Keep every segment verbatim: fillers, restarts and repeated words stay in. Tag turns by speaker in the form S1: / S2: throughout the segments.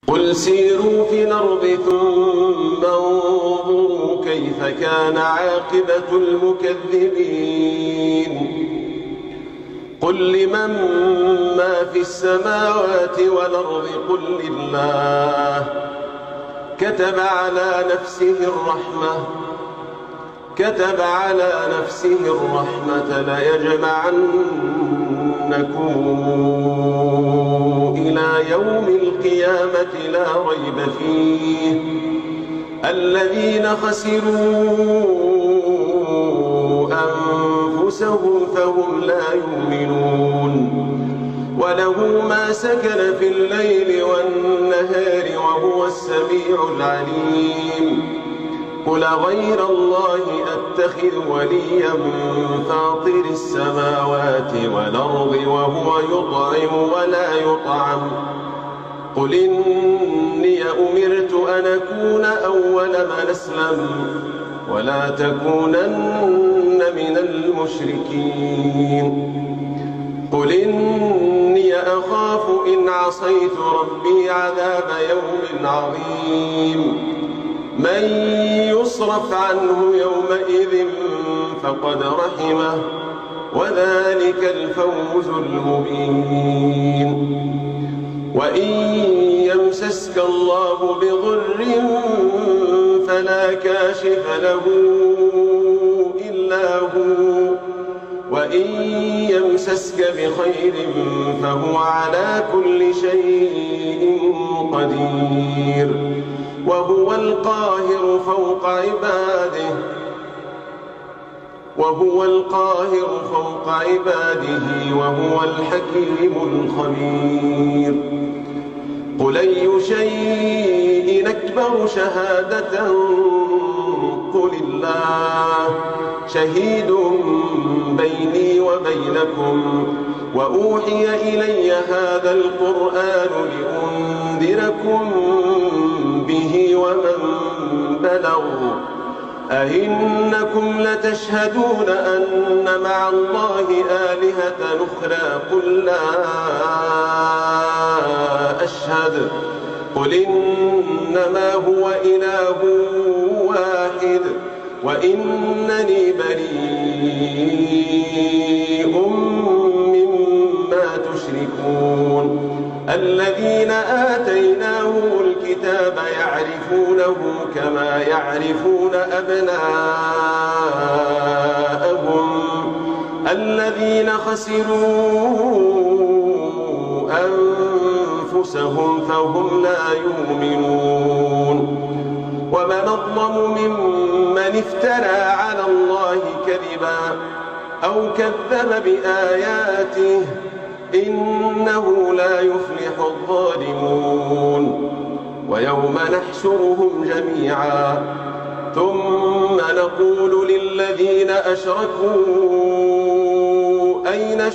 S1: قل سيروا في الأرض ثم انظروا كيف كان عاقبة المكذبين. قل لمن ما في السماوات والأرض قل لله كتب على نفسه الرحمة كتب على نفسه الرحمة ليجمعنكم إلى يوم القيامة لا ريب فيه الذين خسروا أنفسهم فهم لا يؤمنون. وله ما سكن في الليل والنهار وهو السميع العليم. قل غير الله أتخذ وليا فاطر السماوات والأرض وهو يطعم ولا يطعم. قل إني أمرت أن أكون أول من أسلم ولا تكونن من المشركين. قل إني أخاف إن عصيت ربي عذاب يوم عظيم. من يصرف عنه يومئذ فقد رحمه وذلك الفوز المبين. وإن يمسسك الله بضر فلا كاشف له إلا هو وإن يمسسك بخير فهو على كل شيء قدير. وهو القاهر فوق عباده وهو القاهر فوق عباده وهو الحكيم الخبير. قل أي شيء أكبر شهادة قل الله شهيد بيني وبينكم وأوحي إلي هذا القرآن لأنذركم به ومن بلغ. أئنكم لتشهدون أن مع الله آلهة أخرى قل لا أشهد قل إنما هو إله واحد وإنني بريء مما تشركون. الذين آتيناهم الكتاب يعرفونه كما يعرفون أبناءهم الذين خسروا أنفسهم فهم لا يؤمنون. ومن أظلم ممن افترى على الله كذبا أو كذب بآياته إنه لا يفلح الظالمون. ويوم نحشرهم جميعا ثم نقول للذين أشركوا أين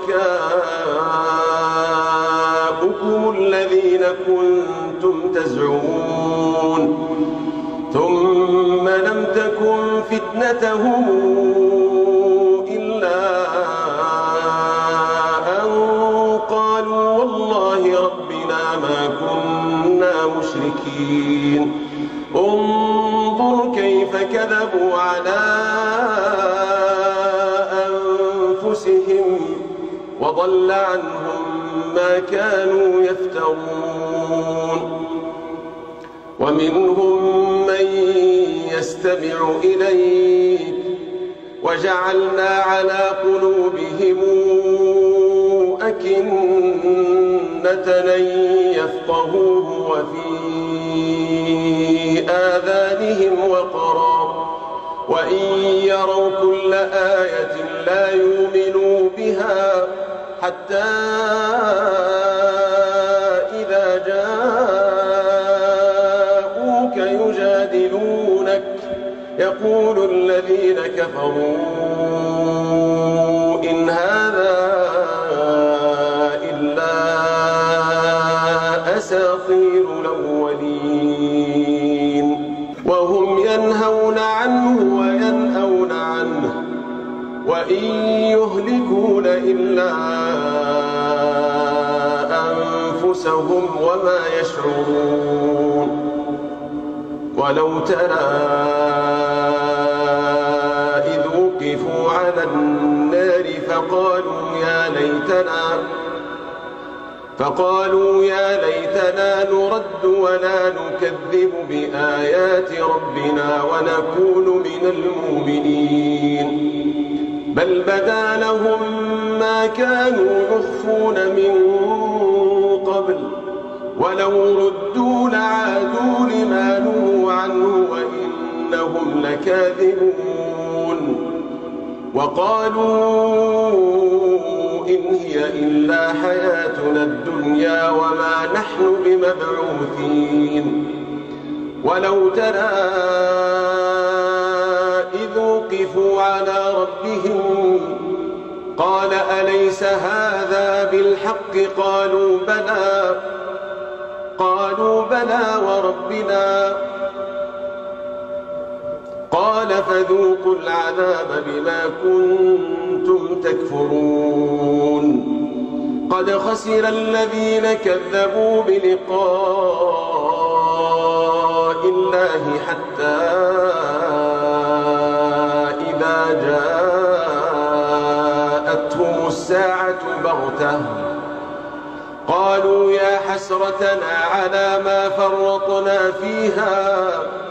S1: شركاؤكم الذين كنتم تزعمون ثم لم تكن فتنتهم إلا أن قالوا والله ربنا ما كنا مشركين. انظر كيف كذبوا على أنفسهم وضل عنهم ما كانوا يفترون. ومنهم من يستمع إليك وجعلنا على قلوبهم أكنة أن يفقهوه وفي آذانهم وقرا وإن يروا كل آية لا يؤمنوا بها حتى إذا جاءوك يجادلونك يقول الذين كفروا إن هذا إلا أساطير الأولين. وهم ينهون عنه وينأون عنه وإن يهلكون إلا أنفسهم وما يشعرون. ولو ترى إذ وقفوا على النار فقالوا يا ليتنا فقالوا يا ليتنا نرد ولا نكذب بآيات ربنا ونكون من المؤمنين بل بدا لهم ما كانوا يخفون من قبل ولو ردوا لعادوا لما نهوا عنه وإنهم لكاذبون. وقالوا إن هي إلا حياتنا الدنيا وما نحن بمبعوثين. ولو ترى إذ وقفوا على ربهم قال أليس هذا بالحق قالوا بلى قالوا بلى وربنا قال فذوقوا العذاب بما كنتم تكفرون. قد خسر الذين كذبوا بلقاء الله حتى إذا جاءتهم الساعة بغتة قالوا يا حسرتنا على ما فرطنا فيها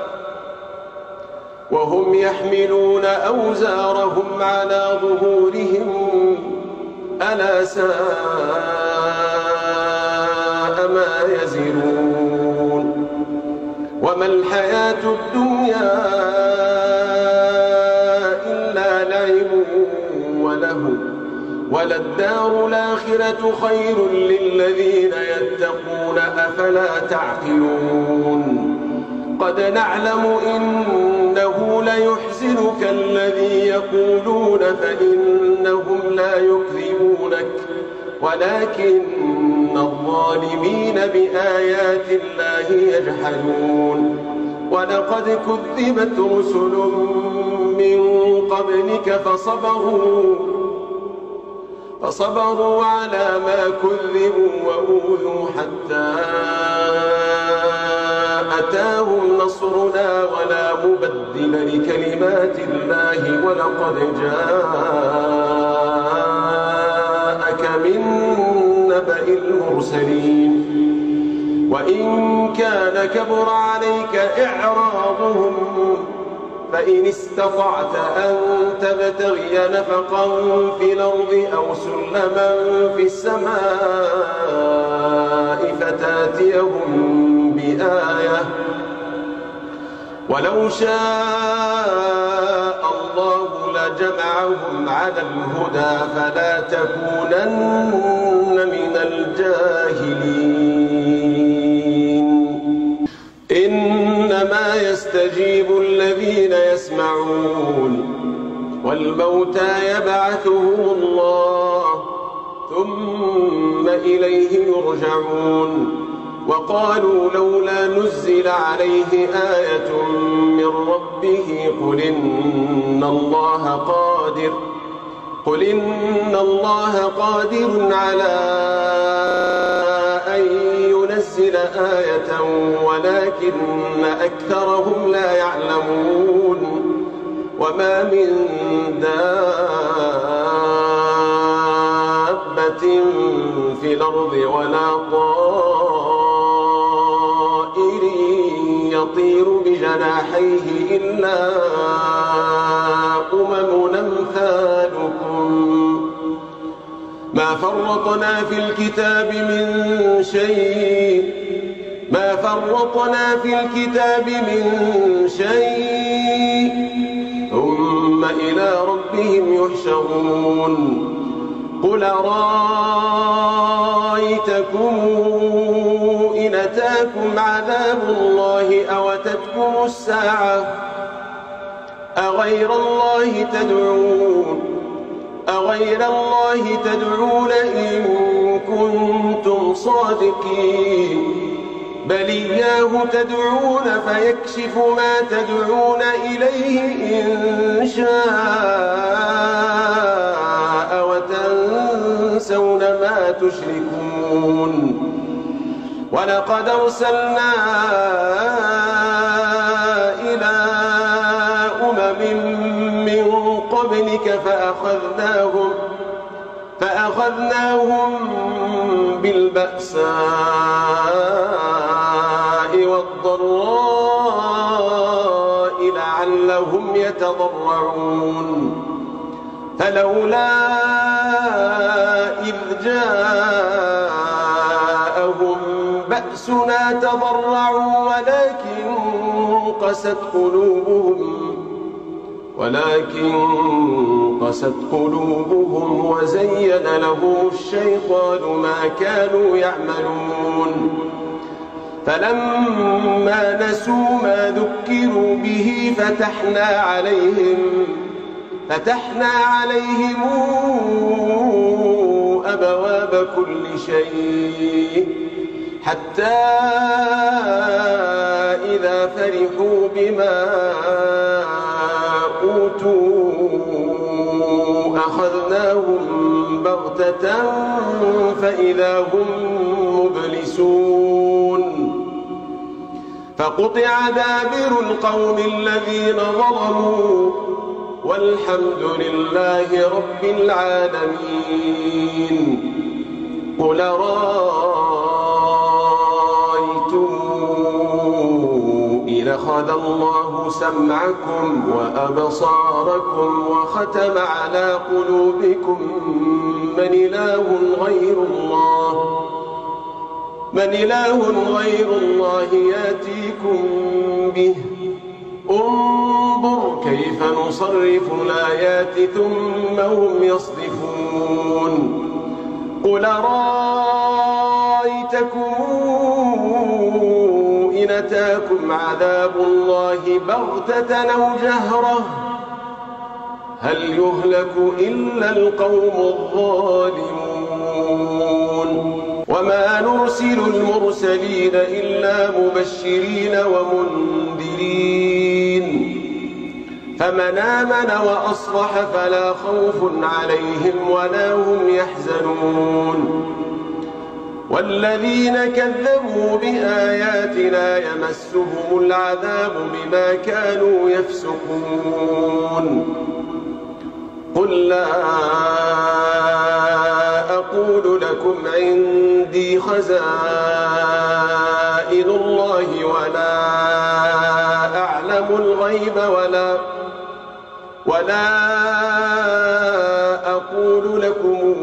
S1: وهم يحملون أوزارهم على ظهورهم ألا ساء ما يزرون. وما الحياة الدنيا إلا لعب ولهو وللدار الآخرة خير للذين يتقون أفلا تعقلون. قد نعلم إنه ليحزنك الذي يقولون فإنهم لا يكذبونك ولكن الظالمين بآيات الله يجحدون. ولقد كذبت رسل من قبلك فصبروا فصبروا على ما كذبوا وأوذوا حتى أتاهم نصرنا ولا مبدل لكلمات الله ولقد جاءك من نبأ المرسلين. وإن كان كبر عليك إعراضهم فإن استطعت أن تبتغي نفقا في الأرض أو سلما في السماء فتاتيهم بآية ولو شاء الله لجمعهم على الهدى فلا تكونن من الجاهلين. إنما يستجيب الذين يسمعون والموتى يبعثهم الله ثم إليه يرجعون. وقالوا لولا نزل عليه آية من ربه قل إن الله قادر قل إن الله قادر على أن ينزل آية ولكن أكثرهم لا يعلمون. وما من دابة في الأرض ولا طائر يطير بجناحيه إلا أمم أمثالكم ما فرطنا في الكتاب من شيء ما فرطنا في الكتاب من شيء ثم إلى ربهم يحشرون. قل أرأيتكم إن أتاكم عذاب الله أو أتتكم الساعة أغير الله تدعون أغير الله تدعون إن كنتم صادقين بل إياه تدعون فيكشف ما تدعون إليه إن شاء وتنسون ما تشركون. ولقد أرسلنا إلى أمم من قبلك فأخذناهم فأخذناهم بالبأساء والضراء لعلهم يتضرعون فلولا إذ جاءهم بأسنا تضرعوا ولكن قست قلوبهم ولكن قست قلوبهم وزين لهم الشيطان ما كانوا يعملون فلما نسوا ما ذكروا به فتحنا عليهم فتحنا عليهم أبواب كل شيء حتى إذا فرحوا بما أوتوا أخذناهم بغتة فإذا هم مبلسون فقطع دابر القوم الذين ظلموا والحمد لله رب العالمين قل رأيتم إن أخذ الله سمعكم وأبصاركم وختم على قلوبكم من إله غير الله من إله غير الله يأتيكم به انظر كيف نصرف الآيات ثم هم يصدفون قل رأيتكم إن أتاكم عذاب الله بغتة أو جهرة هل يهلك إلا القوم الظالمون وما نرسل المرسلين إلا مبشرين ومنذرين فمن آمن وأصلح فلا خوف عليهم ولا هم يحزنون والذين كذبوا بآياتنا يمسهم العذاب بما كانوا يفسقون قل لا أقول لكم عندي خزائن الله ولا أعلم الغيب ولا ولا أقول لكم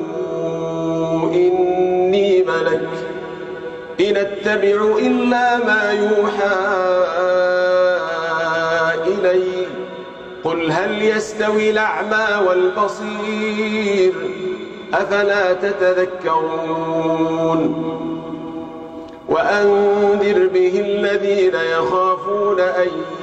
S1: إني ملك إن أتبع إلا ما يوحى إلي قل هل يستوي الأعمى والبصير أفلا تتذكرون وأنذر به الذين يخافون أن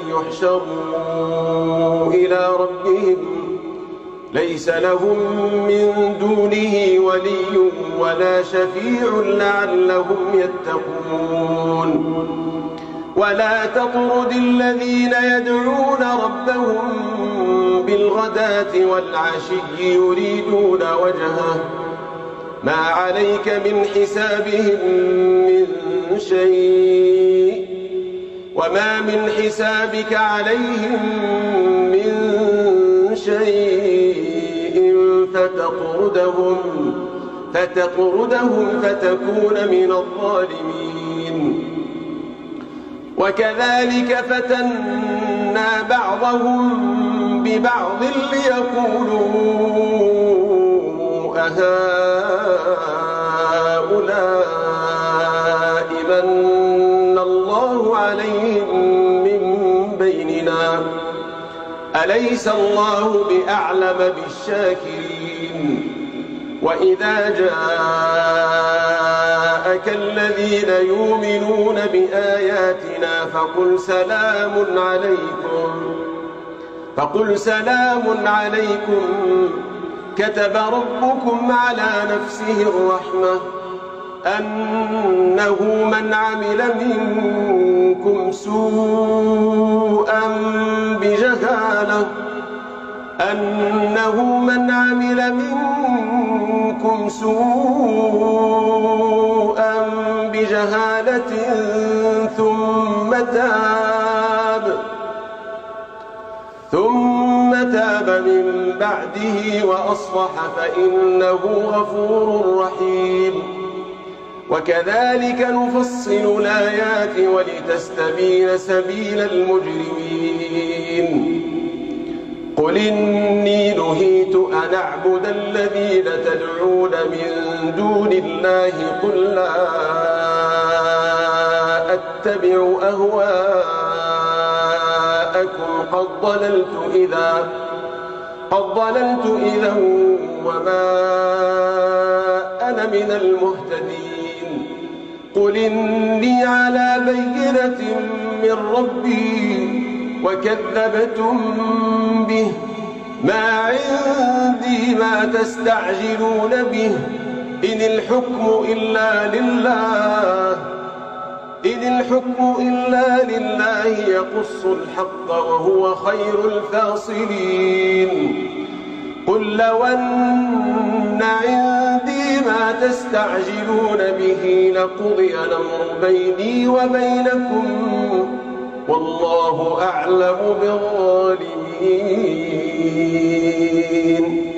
S1: يحشروا إلى ربهم ليس لهم من دونه ولي ولا شفيع لعلهم يتقون ولا تطرد الذين يدعون ربهم بالغداة والعشي يريدون وجهه ما عليك من حسابهم من شيء وما من حسابك عليهم من شيء فتطردهم فتطردهم فتكون من الظالمين وكذلك فتنا بعضهم ببعض ليقولوا أهؤلاء من الله عليهم من بيننا أليس الله بأعلم بالشاكرين وإذا جاءك الذين يؤمنون بآياتنا فقل سلام عليكم فقل سلام عليكم كتب ربكم على نفسه الرحمة أنه من عمل منكم سوءا بجهالة أنه من عمل منكم سوءا بجهالة ثلاث ثم تاب ثم تاب من بعده وأصلح فإنه غفور رحيم. وكذلك نفصل الآيات ولتستبين سبيل المجرمين. قل إني نهيت أن أعبد الذين تدعون من دون الله قل لا أتبع أهواءكم قد ضللت إذا قد ضللت إذا وما أنا من المهتدين. قل إني على بينة من ربي وكذبتم به ما عندي ما تستعجلون به إن الحكم إلا لله إن الحكم إلا لله يقص الحق وهو خير الفاصلين. قل لو أن عندي ما تستعجلون به لقضي الأمر بيني وبينكم والله أعلم بالظالمين.